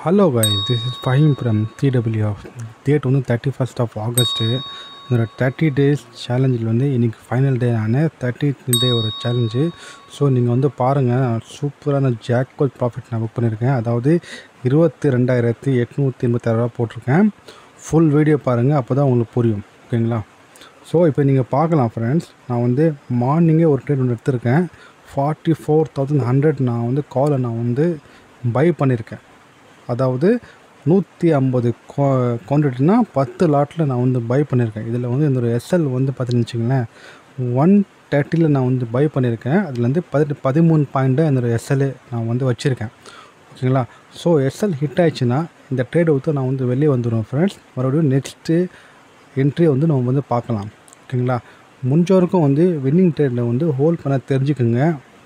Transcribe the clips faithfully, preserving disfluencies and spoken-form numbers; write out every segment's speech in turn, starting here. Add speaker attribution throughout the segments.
Speaker 1: Hello guys, this is Faheem from T W F. Date வந்து thirty first of August. என்னோட thirty days சேலஞ்சில் வந்து இன்றைக்கி final டே ஆன தேர்ட்டி டே ஒரு சேலஞ்சு. ஸோ நீங்கள் வந்து பாருங்கள், சூப்பரான ஜாக்பாட் ப்ராஃபிட் நான் புக் பண்ணியிருக்கேன். அதாவது இருபத்தி ரெண்டாயிரத்தி எட்நூற்றி எண்பத்தாறு ரூபா போட்டிருக்கேன். ஃபுல் வீடியோ பாருங்கள், அப்போ தான் உங்களுக்கு புரியும். ஓகேங்களா? ஸோ இப்போ நீங்கள் பார்க்கலாம் ஃப்ரெண்ட்ஸ், நான் வந்து மார்னிங்கே ஒரு ட்ரேட் ஒன்று எடுத்திருக்கேன். ஃபார்ட்டி ஃபோர் தௌசண்ட் ஹண்ட்ரட் நான் வந்து காலை நான் வந்து பை பண்ணியிருக்கேன். அதாவது நூற்றி ஐம்பது குவா குவான்டிட்டினா பத்து லாட்டில் நான் வந்து பை பண்ணியிருக்கேன். இதில் வந்து இந்த ஒரு எஸ்எல் வந்து பார்த்துன்னு வச்சுங்களேன், ஒன் தேர்ட்டியில் நான் வந்து பை பண்ணியிருக்கேன். அதுலேருந்து பதினெட்டு பதிமூணு பாயிண்ட்டு அந்த ஒரு எஸ்எல் நான் வந்து வச்சுருக்கேன். ஓகேங்களா? ஸோ எஸ்எல் ஹிட் ஆயிடுச்சுன்னா இந்த ட்ரேடை விட்டு நான் வந்து வெளியே வந்துடுவேன் ஃப்ரெண்ட்ஸ். மறுபடியும் நெக்ஸ்ட்டு என்ட்ரி வந்து நம்ம வந்து பார்க்கலாம். ஓகேங்களா? முடிஞ்சவரைக்கும் வந்து வின்னிங் ட்ரேடில் வந்து ஹோல்ட் பண்ண தெரிஞ்சுக்குங்க.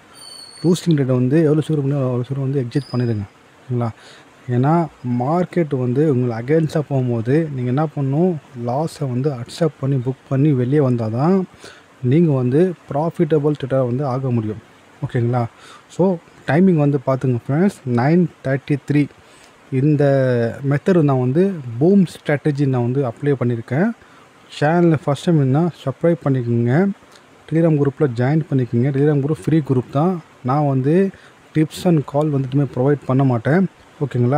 Speaker 1: லூசிங் ட்ரேடை வந்து எவ்வளோ சீக்கிரம் பண்ணி அவ்வளோ சீக்கிரம் வந்து எக்ஸிட் பண்ணிடுங்க. ஓகேங்களா? ஏன்னா மார்க்கெட் வந்து உங்களை அகேன்ஸ்டாக போகும்போது நீங்கள் என்ன பண்ணணும், லாஸை வந்து அக்செப்ட் பண்ணி புக் பண்ணி வெளியே வந்தால் தான் நீங்கள் வந்து ப்ராஃபிட்டபிள் ட்ரேடராக வந்து ஆக முடியும். ஓகேங்களா? ஸோ டைமிங் வந்து பார்த்துங்க ஃப்ரெண்ட்ஸ், நைன் தேர்ட்டி த்ரீ இந்த மெத்தடு நான் வந்து பூம் ஸ்ட்ராட்டஜி நான் வந்து அப்ளை பண்ணியிருக்கேன். சேனலில் ஃபஸ்ட் டைம் என்ன சப்ஸ்கிரைப் பண்ணிக்கோங்க, டெலிகிராம் குரூப்பில் ஜாயின் பண்ணிக்கோங்க. டெலிகிராம் குரூப் ஃப்ரீ குரூப் தான். நான் வந்து டிப்ஸ் அண்ட் கால் வந்துட்டுமே ப்ரொவைட் பண்ண மாட்டேன். ஓகேங்களா?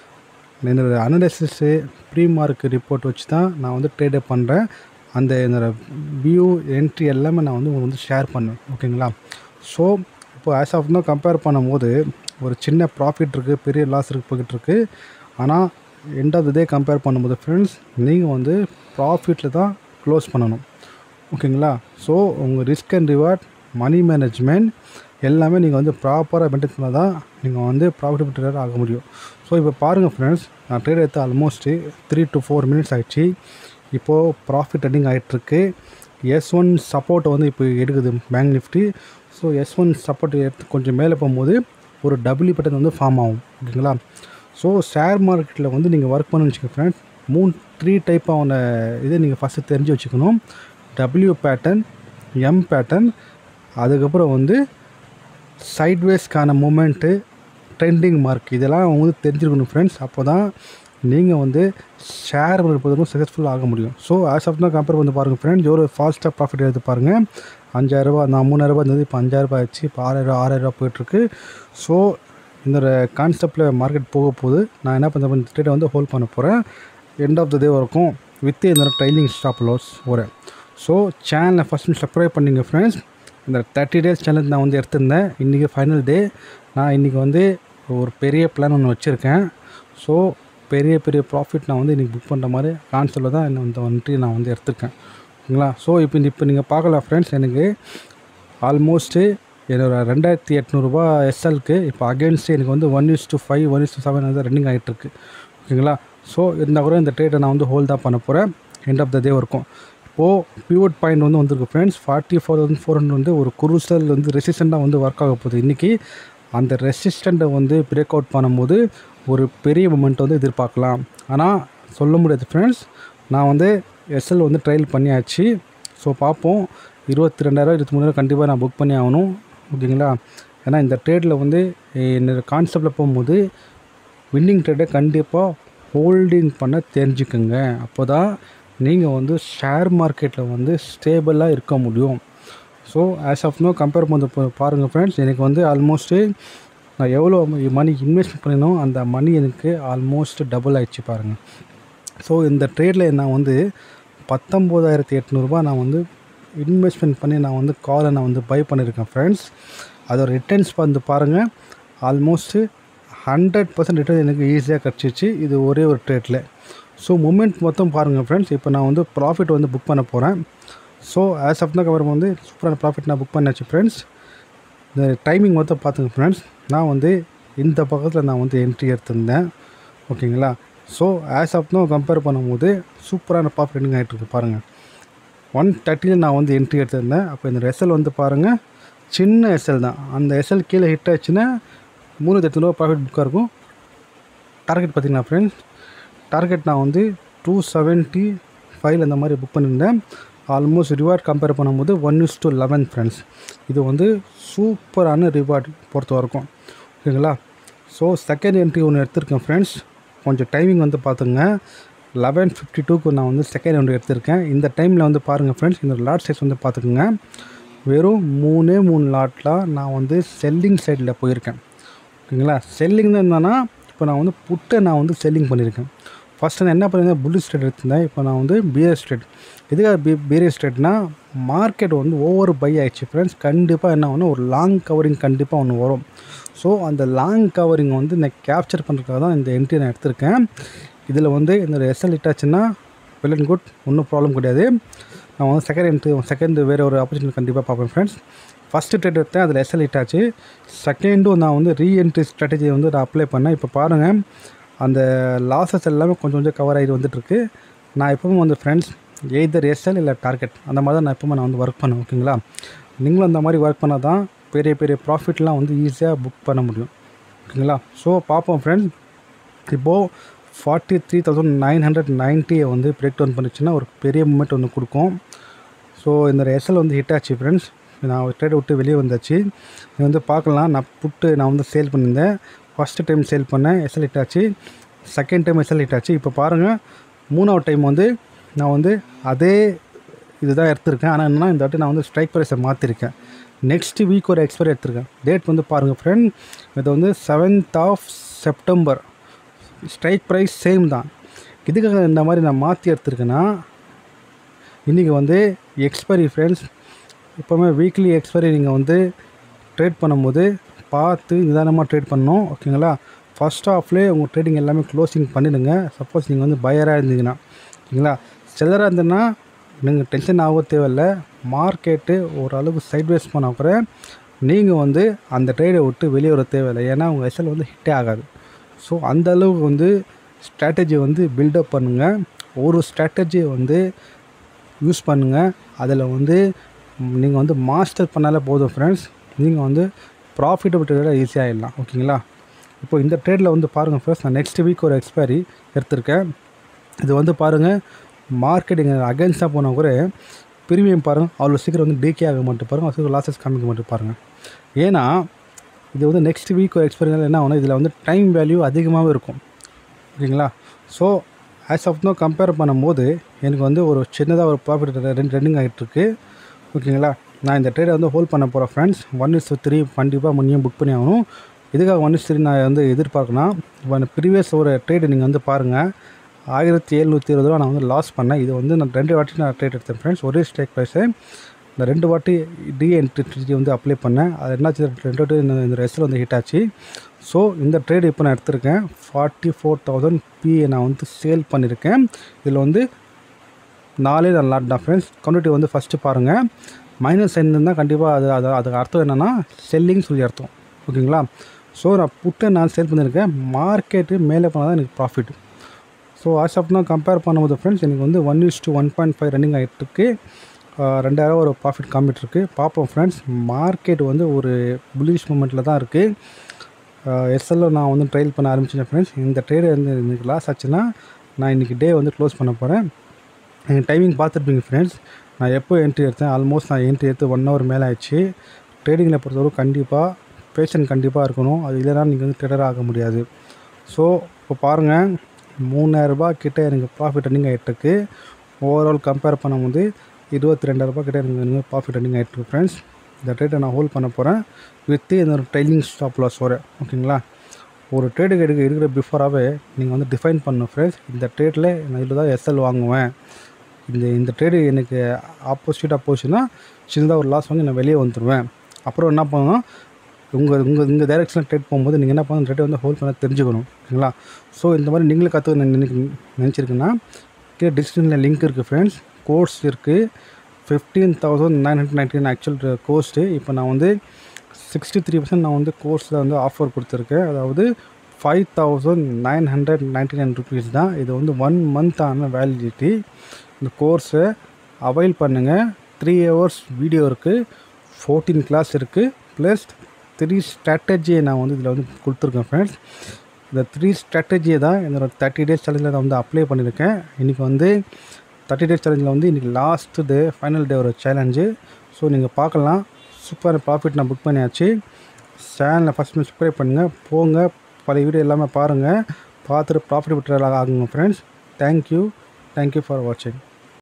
Speaker 1: என்னோடய அனலிசிஸு ப்ரீ மார்க் ரிப்போர்ட் வச்சு தான் நான் வந்து ட்ரேடே பண்ணுறேன். அந்த என்னோடய வியூ என்ட்ரி எல்லாமே நான் வந்து உங்களுக்கு வந்து ஷேர் பண்ணுவேன். ஓகேங்களா? ஸோ இப்போ ஆஸ் ஆஃப் நோ கம்பேர் பண்ணும்போது ஒரு சின்ன ப்ராஃபிட் இருக்குது, பெரிய லாஸ் இருக்கு போய்கிட்டுருக்கு. ஆனால் end of the day compare பண்ணும்போது ஃப்ரெண்ட்ஸ், நீங்கள் வந்து ப்ராஃபிட்டில் தான் க்ளோஸ் பண்ணணும். ஓகேங்களா? ஸோ உங்கள் risk and reward, money management எல்லாமே நீங்கள் வந்து ப்ராப்பராக மெயின்டைன் பண்ணால் தான் நீங்கள் வந்து ப்ராஃபிட்டபிள் ட்ரேடர் ஆக முடியும். ஸோ இப்போ பாருங்கள் ஃப்ரெண்ட்ஸ், நான் ட்ரேட் எடுத்து almost three to four minutes ஆகிடுச்சு. இப்போது ப்ராஃபிட் ரன்னிங் ஆகிட்டுருக்கு. எஸ் ஒன் சப்போர்ட்டை வந்து இப்போ எடுக்குது bank Nifty. So S one support எடுத்து கொஞ்சம் மேலே போகும்போது ஒரு டபிள்யூ பேட்டர்ன் வந்து ஃபார்ம் ஆகும். ஓகேங்களா? ஸோ ஷேர் மார்க்கெட்டில் வந்து நீங்கள் ஒர்க் பண்ணணும்னு வச்சுக்கோங்க ஃப்ரெண்ட்ஸ், மூணு த்ரீ டைப்பான இதை நீங்கள் ஃபஸ்ட்டு தெரிஞ்சு வச்சுக்கணும். டபிள்யூ பேட்டர்ன், எம் பேட்டர்ன், அதுக்கப்புறம் வந்து சைட்வேஸ்க்கான மூமெண்ட்டு, ட்ரெண்டிங் மார்க், இதெல்லாம் அவங்க வந்து தெரிஞ்சுக்கணும் ஃப்ரெண்ட்ஸ். அப்போ தான் நீங்கள் வந்து ஷேர் பொறுத்தவரைக்கும் சக்ஸஸ்ஃபுல் ஆக முடியும். ஸோ ஆஸ் ஆஃப் தான் கம்பேர் பண்ணி பாருங்கள் ஃப்ரெண்ட்ஸ், எவ்வளோ ஃபாஸ்ட்டாக ப்ராஃபிட் எடுத்து பாருங்கள். அஞ்சாயிரரூபா, நான் மூணாயிரரூபா இருந்தது, இப்போ அஞ்சாயிரரூபா ஆயிடுச்சு. இப்போ ஆறாயிரரூபா ஆறாயிரரூபா போய்ட்டுருக்கு. ஸோ இந்த கான்செப்டில் மார்க்கெட் போக போகுது. நான் என்ன பண்ண இந்த ட்ரேடை வந்து ஹோல்ட் பண்ண போகிறேன் எண்ட் ஆஃப் த டே வரைக்கும் வித் இந்த ட்ரைனிங் ஸ்டாப் லாஸ் போகிறேன். ஸோ சேனலை ஃபஸ்ட்டு சப்ஸ்கிரைப் பண்ணிங்க ஃப்ரெண்ட்ஸ். இந்த தேர்ட்டி டேஸ் சேலஞ்ச் நான் வந்து எடுத்திருந்தேன். இன்றைக்கி ஃபைனல் டே. நான் இன்றைக்கி வந்து ஒரு பெரிய பிளான் ஒன்று வச்சுருக்கேன். ஸோ பெரிய பெரிய ப்ராஃபிட் நான் வந்து இன்றைக்கி புக் பண்ணுற மாதிரி கான்செப்டில் தான் என்ன இந்த வந்துட்டு நான் வந்து எடுத்திருக்கேன். ஓகேங்களா? ஸோ இப்போ இப்போ நீங்கள் பார்க்கலாம் ஃப்ரெண்ட்ஸ், எனக்கு ஆல்மோஸ்ட்டு என்னோடய ரெண்டாயிரத்தி எட்நூறுபா எஸ்எல்க்கு இப்போ அகேன்ஸ்ட்டு எனக்கு வந்து one is to five one is to seven வந்து ரன்னிங் ஆகிட்டுருக்கு. ஓகேங்களா? ஸோ இருந்தால் கூட இந்த ட்ரேட்டை நான் வந்து ஹோல்ட் தான் பண்ண போகிறேன் எண்ட் ஆஃப் த டே வரைக்கும். இப்போது பிவோட் பாயிண்ட் வந்து வந்துருக்கு friends, forty four thousand four hundred வந்து ஒரு குரூசல் வந்து ரெசிஸ்டண்ட்டாக வந்து ஒர்க் ஆக போகுது இன்றைக்கி. அந்த ரெசிஸ்டண்ட்டை வந்து பிரேக் அவுட் பண்ணும்போது ஒரு பெரிய மூமெண்ட் வந்து எதிர்பார்க்கலாம். ஆனால் சொல்ல முடியாது ஃப்ரெண்ட்ஸ், நான் வந்து எஸ்எல் வந்து ட்ரையல் பண்ணியாச்சு. ஸோ பார்ப்போம், இருபத்தி ரெண்டாயிரம் இருபத்தி மூணாயிரம் கண்டிப்பாக நான் புக் பண்ணி ஆகணும். ஓகேங்களா? ஏன்னா இந்த ட்ரேடில் வந்து என்னோடய கான்செப்டில் போகும்போது வின்னிங் ட்ரேடை கண்டிப்பாக ஹோல்டிங் பண்ண தெரிஞ்சுக்குங்க. அப்போ தான் நீங்கள் வந்து ஷேர் மார்க்கெட்டில் வந்து ஸ்டேபிளாக இருக்க முடியும். So as of now compare பண்ணி பாருங்கள் ஃப்ரெண்ட்ஸ், எனக்கு வந்து ஆல்மோஸ்ட்டு நான் எவ்வளோ மணி இன்வெஸ்ட் பண்ணினோம் அந்த மணி எனக்கு ஆல்மோஸ்ட் டபுள் ஆகிடுச்சு பாருங்கள். ஸோ இந்த ட்ரேடில் நான் வந்து பத்தொம்போதாயிரத்தி எட்நூறுபா நான் வந்து இன்வெஸ்ட்மெண்ட் பண்ணி நான் வந்து காலை நான் வந்து பை பண்ணியிருக்கேன் ஃப்ரெண்ட்ஸ். அதோட ரிட்டர்ன்ஸ் வந்து பாருங்கள், ஆல்மோஸ்ட்டு ஹண்ட்ரட் பர்சன்ட் ரிட்டர்ன் எனக்கு ஈஸியாக கிடச்சிச்சு இது ஒரே ஒரு ட்ரேட்டில். ஸோ மூமெண்ட் மொத்தம் பாருங்கள் ஃப்ரெண்ட்ஸ். இப்போ நான் வந்து ப்ராஃபிட் வந்து புக் பண்ண போகிறேன். ஸோ ஆஸ் ஆஃப் தான் கவர் வந்து சூப்பரான ப்ராஃபிட் நான் புக் பண்ணாச்சு ஃப்ரெண்ட்ஸ். இந்த டைமிங் மொத்தம் பார்த்துங்க ஃப்ரெண்ட்ஸ், நான் வந்து இந்த பக்கத்தில் நான் வந்து என்ட்ரி எடுத்திருந்தேன். ஓகேங்களா? ஸோ ஆஸ் ஆஃப் தான் கம்பேர் பண்ணும்போது சூப்பரான ப்ராஃபிட் ரன்னிங் ஆகிட்டுருக்கு பாருங்கள். ஒன் தேர்ட்டியில் நான் வந்து என்ட்ரி எடுத்திருந்தேன். அப்போ இந்த எஸ்எல் வந்து பாருங்கள், சின்ன எஸ்எல் தான். அந்த எஸ்எல் கீழே ஹிட் ஆச்சுன்னா மூணு எட்நூறுவா ப்ராஃபிட் புக்காக இருக்கும். டார்கெட் பார்த்திங்கன்னா ஃப்ரெண்ட்ஸ், டார்கெட் நான் வந்து டூ செவன்ட்டி ஃபைவ் அந்த மாதிரி புக் பண்ணியிருந்தேன். ஆல்மோஸ்ட் ரிவார்ட் கம்பேர் பண்ணும்போது one is to eleven friends. இது வந்து சூப்பரான ரிவார்ட் பொறுத்த வரைக்கும். ஓகேங்களா? ஸோ செகண்ட் என்ட்ரி ஒன்று எடுத்திருக்கேன் ஃப்ரெண்ட்ஸ். கொஞ்சம் டைமிங் வந்து பார்த்துங்க. லெவன் ஃபிஃப்டி டூக்கு நான் வந்து செகண்ட் என்ட்ரி எடுத்திருக்கேன். இந்த டைமில் வந்து பாருங்கள் ஃப்ரெண்ட்ஸ், இந்த லாட் சைஸ் வந்து பார்த்துக்குங்க. வெறும் மூணே மூணு லாட்டில் நான் வந்து செல்லிங் சைடில் போயிருக்கேன். ஓகேங்களா? செல்லிங் தான் என்னன்னா, இப்போ நான் வந்து புட்டை நான் வந்து செல்லிங் பண்ணியிருக்கேன். ஃபஸ்ட்டு நான் என்ன பண்ணியிருந்தேன், புல்லிஷ் ட்ரேட் எடுத்திருந்தேன். இப்போ நான் வந்து பியர் ட்ரேட். எதுக்காக பி பியர் ட்ரேட்னா, மார்க்கெட் வந்து ஓவர் பை ஆகிடுச்சு ஃப்ரெண்ட்ஸ். கண்டிப்பாக என்ன ஒன்று ஒரு லாங் கவரிங் கண்டிப்பாக ஒன்று வரும். ஸோ அந்த லாங் கவரிங் வந்து நான் கேப்சர் பண்ணுறதுக்காக தான் இந்த என்ட்ரி நான் எடுத்திருக்கேன். இதில் வந்து இந்த எஸ்எல் இட்டாச்சுன்னா வெல் அண்ட் குட், ஒன்றும் ப்ராப்ளம் கிடையாது. நான் வந்து செகண்ட் என்ட்ரி செகண்ட் வேறு ஒரு ஆப்பர்ச்சுனிட்டி கண்டிப்பாக பார்ப்பேன் ஃப்ரெண்ட்ஸ். ஃபஸ்ட்டு ட்ரேட் எடுத்தேன், அதில் எஸ்எல் இட்டாச்சு. செகண்டும் நான் வந்து ரீஎன்ட்ரி ஸ்ட்ராட்டஜியை வந்து நான் அப்ளை பண்ணேன். இப்போ பாருங்கள், அந்த லாஸஸ் எல்லாமே கொஞ்சம் கொஞ்சம் கவர் ஆகிட்டு வந்துட்டுருக்கு. நான் எப்பவும் வந்து ஃப்ரெண்ட்ஸ் எய்தர் எஸ்எல் இல்லை டார்கெட் அந்த மாதிரி தான் நான் எப்பவுமே நான் வந்து ஒர்க் பண்ணேன். ஓகேங்களா? நீங்களும் அந்த மாதிரி ஒர்க் பண்ணால் தான் பெரிய பெரிய ப்ராஃபிட்லாம் வந்து ஈஸியாக புக் பண்ண முடியும். ஓகேங்களா? ஸோ பார்ப்போம் ஃப்ரெண்ட்ஸ். இப்போது forty three thousand nine hundred நைன்ட்டியை வந்து பிரேக் டவுன் பண்ணிச்சுன்னா ஒரு பெரிய மூமெண்ட் ஒன்று கொடுக்கும். ஸோ இந்த எஸ்எல் வந்து ஹிட் ஆச்சு ஃப்ரெண்ட்ஸ். நான் ட்ரேடை விட்டு வெளியே வந்தாச்சு. இது வந்து பார்க்கலாம், நான் புட்டு நான் வந்து சேல் பண்ணியிருந்தேன். ஃபஸ்ட்டு டைம் சேல் பண்ணேன், எஸ்எல் ஹிட் ஆச்சு. செகண்ட் டைம் எஸ்எல் ஹிட் ஆச்சு. இப்போ பாருங்கள், மூணாவது டைம் வந்து நான் வந்து அதே இதுதான் எடுத்திருக்கேன். ஆனால் என்னென்னா, இந்த வாட்டி நான் வந்து ஸ்ட்ரைக் ப்ரைஸை மாற்றிருக்கேன். நெக்ஸ்ட் வீக் ஒரு எக்ஸ்பைரி எடுத்திருக்கேன். டேட் வந்து பாருங்கள் ஃப்ரெண்ட், இது வந்து seventh of September. Strike price same தான். இதுக்காக இந்த மாதிரி நான் மாற்றி எடுத்திருக்கேன்னா, இன்றைக்கி வந்து எக்ஸ்பைரி ஃப்ரெண்ட்ஸ். எப்போவுமே வீக்லி எக்ஸ்பைரி நீங்கள் வந்து ட்ரேட் பண்ணும்போது பார்த்து நிதானமாக ட்ரேட் பண்ணணும். ஓகேங்களா? ஃபஸ்ட் ஆஃப்லேயே உங்கள் ட்ரேடிங் எல்லாமே க்ளோசிங் பண்ணிவிடுங்க. சப்போஸ் நீங்கள் வந்து பையராக இருந்தீங்கன்னா. ஓகேங்களா? செல்லராக இருந்ததுன்னா நீங்கள் டென்ஷன் ஆக தேவையில்லை. மார்க்கெட்டு ஓரளவுக்கு சைட்வேஸ் பண்ண அப்புறம் நீங்கள் வந்து அந்த ட்ரேடை விட்டு வெளியே வர தேவையில்லை. ஏன்னா உங்கள் எஸ்எல் வந்து ஹிட்டே ஆகாது. ஸோ அந்தளவுக்கு வந்து ஸ்ட்ராட்டஜி வந்து பில்டப் பண்ணுங்கள். ஒரு ஸ்ட்ராட்டஜியை வந்து யூஸ் பண்ணுங்கள். அதில் வந்து நீங்கள் வந்து மாஸ்டர் பண்ணாலே போதும் ஃப்ரெண்ட்ஸ். நீங்கள் வந்து ப்ராஃபிட்டபிள் ட்ரேடாக ஈஸியாக ஆகிடலாம். ஓகேங்களா? இப்போ இந்த ட்ரேடில் வந்து பாருங்கள் ஃப்ரெண்ட்ஸ், நான் நெக்ஸ்ட் வீக் ஒரு எக்ஸ்பைரி எடுத்திருக்கேன். இது வந்து பாருங்கள், மார்க்கெட் இங்கே அகேன்ஸ்டாக போனால் கூட ப்ரீமியம் பாருங்கள் அவ்வளோ சீக்கிரம் வந்து டேக்கே ஆக மாட்டேன் பாருங்கள், அவ்வளோ லாஸஸ் காமிக்க மாட்டேன் பாருங்கள். ஏன்னா இது வந்து நெக்ஸ்ட் வீக் ஒரு எக்ஸ்பைரினால என்ன ஆகணும், இதில் வந்து டைம் வேல்யூ அதிகமாகவே இருக்கும். ஓகேங்களா? So as of now compare பண்ணும்போது எனக்கு வந்து ஒரு சின்னதாக ஒரு ப்ராஃபிட் ரெண்டு ரன்னிங் ஆகிட்டுருக்கு. ஓகேங்களா? நான் இந்த ட்ரேடை வந்து ஹோல்ட் பண்ண போகிறேன் ஃப்ரெண்ட்ஸ். ஒன் இஸ் த்ரீ கண்டிப்பாக முன்னையும் புக் பண்ணி ஆகணும். இதுக்காக ஒன் இஸ் த்ரீ நான் வந்து எதிர்பார்க்கணும். இப்போ ப்ரீவியஸ் ஒரு ட்ரேடு நீங்கள் வந்து பாருங்கள், ஆயிரத்தி எழுநூற்றி இருபது ரூபா நான் வந்து லாஸ் பண்ணேன். இது வந்து நான் ரெண்டு வாட்டி நான் ட்ரேட் எடுத்தேன் ஃப்ரெண்ட்ஸ். ஒரே ஸ்ட்ரைக் ப்ரைஸு. இந்த ரெண்டு வாட்டி டிஎன்ட்ரி வந்து அப்ளை பண்ணேன். அது என்னாச்சு, ரெண்டு வாட்டி இந்த ரெஸ்ட்டில் வந்து ஹிட் ஆச்சு. ஸோ இந்த ட்ரேடு இப்போ நான் எடுத்திருக்கேன். ஃபார்ட்டி ஃபோர் தௌசண்ட் பிஏ நான் வந்து சேல் பண்ணியிருக்கேன். இதில் வந்து நாலே நான் லாட் தான் ஃப்ரெண்ட்ஸ். கம்யூனிட்டி வந்து ஃபஸ்ட்டு பாருங்கள், மைனஸ் சைன் இருந்தால் கண்டிப்பாக அது அது அதுக்கு அர்த்தம் என்னென்னா செல்லிங் சொல்லி அர்த்தம். ஓகேங்களா? ஸோ நான் புட்டை நான் சேல் பண்ணியிருக்கேன். மார்க்கெட்டு மேலே போனால் தான் எனக்கு ப்ராஃபிட். ஸோ ஆஸ் ஆஃப் நான் கம்பேர் பண்ணும்போது ஃப்ரெண்ட்ஸ் எனக்கு வந்து one is to one point five running ஆகிட்டுருக்கு. ரெண்டாயிரம் ஒரு ப்ராஃபிட் காமிட்டுருக்கு. பார்ப்போம் ஃப்ரெண்ட்ஸ். மார்க்கெட் வந்து ஒரு புல்லிஷ் மூமெண்ட்டில் தான் இருக்குது. எஸ்எல்ல நான் வந்து ட்ரைல் பண்ண ஆரம்பிச்சேன் ஃப்ரெண்ட்ஸ். இந்த ட்ரேடு வந்து இன்றைக்கி லாஸ் ஆச்சுன்னா நான் இன்றைக்கி டே வந்து க்ளோஸ் பண்ண போகிறேன். எங்கள் டைமிங் பார்த்துருப்பீங்க ஃப்ரெண்ட்ஸ். நான் எப்போ என்ட்ரி எடுத்தேன், ஆல்மோஸ்ட் நான் என்ட்ரி எடுத்து ஒன் ஹவர் மேலே ஆயிடுச்சு. ட்ரேடிங்கில் பொறுத்தவரை கண்டிப்பாக பேஷன் கண்டிப்பாக இருக்கணும். அது இல்லைனா நீங்கள் வந்து ட்ரேடர் ஆக முடியாது. ஸோ இப்போ பாருங்கள், மூணாயிரரூபா கிட்டே எனக்கு ப்ராஃபிட் ரன்னிங் ஆகிட்டுருக்கு. ஓவரால் கம்பேர் பண்ணும்போது இருபத்தி ரெண்டாயிரரூபா கிட்டே எனக்கு ப்ராஃபிட் ரன்னிங் ஆகிட்டுருக்கு ஃப்ரெண்ட்ஸ். இந்த ட்ரேட்டை நான் ஹோல்ட் பண்ண போகிறேன் வித்து இந்த ஒரு ட்ரைலிங் ஸ்டாப் லாஸ் வர. ஓகேங்களா? ஒரு ட்ரேடுக்கு எடுக்க இருக்கிற பிஃபோராகவே நீங்கள் வந்து டிஃபைன் பண்ணணும் ஃப்ரெண்ட்ஸ். இந்த ட்ரேட்டில் நான் இதில் தான் எஸ்எல் வாங்குவேன். இந்த இந்த ட்ரேடு எனக்கு ஆப்போசிட்டாக போச்சுன்னா சின்னதாக ஒரு லாஸ் வாங்கி நான் வெளியே வந்துடுவேன். அப்புறம் என்ன பண்ணணும், உங்கள் உங்கள் இந்த டைரெக்ஷனில் ட்ரேட் போகும்போது நீங்கள் என்ன பண்ணணும், ட்ரேட்டை வந்து ஹோல்ட் பண்ண தெரிஞ்சுக்கணும். ஓகேங்களா? ஸோ இந்த மாதிரி நீங்களும் கற்றுக்க நினைக்க நினச்சிருக்குன்னா கீழே டிஸ்கிரிப்ஷனில் லிங்க் இருக்குது ஃப்ரெண்ட்ஸ். கோர்ஸ் இருக்குது. Fifteen thousand nine hundred ninety nine actual cost. இப்போ நான் வந்து சிக்ஸ்டி த்ரீ பர்சன்ட் நான் வந்து கோர்ஸில் வந்து ஆஃபர் கொடுத்துருக்கேன். அதாவது five thousand nine hundred ninety nine rupees தான். இது வந்து ஒன் மந்த் ஆன வேலிடிட்டி. இந்த கோர்ஸை அவைல் பண்ணுங்கள். த்ரீ ஹவர்ஸ் வீடியோ இருக்குது, ஃபோர்டீன் கிளாஸ் இருக்குது, ப்ளஸ் த்ரீ ஸ்ட்ராட்டஜியை நான் வந்து இதில் வந்து கொடுத்துருக்கேன் ஃப்ரெண்ட்ஸ். இந்த த்ரீ ஸ்ட்ராட்டஜியை தான் என்னோடய தேர்ட்டி டேஸ் சேலஞ்சில் நான் வந்து அப்ளை பண்ணியிருக்கேன். இன்றைக்கி வந்து தேர்ட்டி டேஸ் சேலஞ்சில் வந்து இன்றைக்கி லாஸ்ட்டு டே ஃபைனல் டே ஒரு சேலஞ்சு. ஸோ நீங்கள் பார்க்கலாம். சூப்பர் ப்ராஃபிட் நான் புக் பண்ணியாச்சு. சேனலை ஃபஸ்ட் சப்ஸ்கிரைப் பண்ணுங்கள். போங்க பழைய வீடியோ எல்லாமே பாருங்கள், பார்த்துட்டு ப்ராஃபிட் விட்றதாக ஆகுங்க ஃப்ரெண்ட்ஸ். தேங்க்யூ தேங்க்யூ ஃபார் வாட்சிங்.